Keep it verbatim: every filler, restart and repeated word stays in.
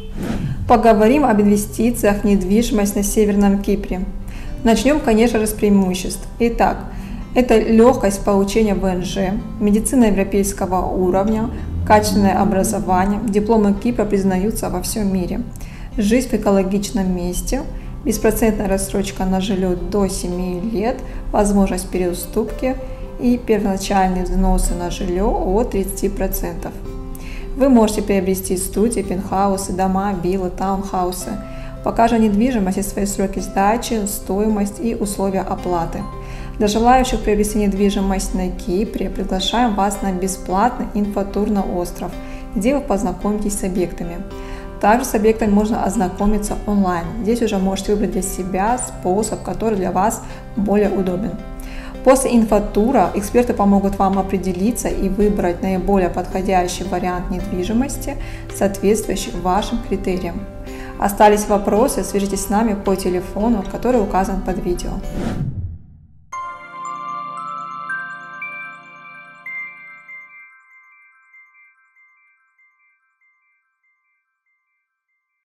Поговорим об инвестициях в недвижимость на Северном Кипре. Начнем, конечно же, с преимуществ. Итак, это легкость получения вэ эн жэ, медицина европейского уровня, качественное образование, дипломы Кипра признаются во всем мире, жизнь в экологичном месте, беспроцентная рассрочка на жилье до семи лет, возможность переуступки и первоначальные взносы на жилье от тридцати процентов. Вы можете приобрести студии, пентхаусы, дома, виллы, таунхаусы. Покажем недвижимость и свои сроки сдачи, стоимость и условия оплаты. Для желающих приобрести недвижимость на Кипре приглашаем вас на бесплатный инфотур на остров, где вы познакомитесь с объектами. Также с объектами можно ознакомиться онлайн. Здесь уже можете выбрать для себя способ, который для вас более удобен. После инфотура эксперты помогут вам определиться и выбрать наиболее подходящий вариант недвижимости, соответствующий вашим критериям. Остались вопросы, свяжитесь с нами по телефону, который указан под видео.